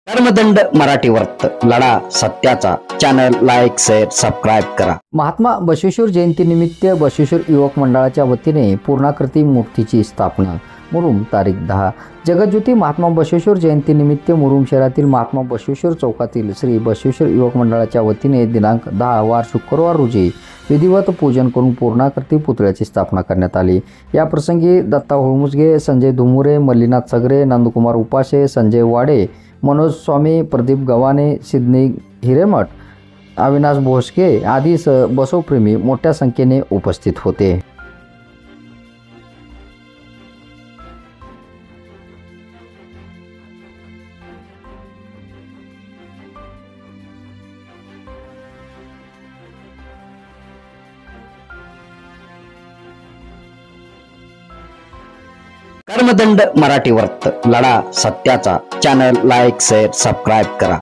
कर्मदंड मराठी वर्त लढा सत्याचा चॅनल लाईक शेअर सबस्क्राईब करा। महात्मा बसवेश्वर जयंतीनिमित्त बसवेश्वर युवक मंडळाच्या वतीने पूर्णाकृती मूर्तीची स्थापना मुरुम तारीख 10 जगज्योती महात्मा बसवेश्वर जयंतीनिमित्त मुरुम शहरातील महात्मा बसवेश्वर चौकातील श्री बसवेश्वर युवक मंडळाच्या वतीने दिनांक 10 वार शुक्रवार रोजी विधिवत पूजन करून पूर्णाकृती पुतळ्याची स्थापना करण्यात आली। या प्रसंगी दत्ता होळमुजगे, संजय धुमुरे, मल्लीनाथ सगरे, नंदकुमार उपासे, संजय वाडे, मनोज स्वामी, प्रदीप गव्हाणे, सिद्धनी हिरेमठ, अविनाश भोसके आदी बसवप्रेमी मोठ्या संख्येने उपस्थित होते। कर्मदंड मराठी वर्त लढा सत्याचा चॅनल लाईक शेअर सबस्क्राईब करा।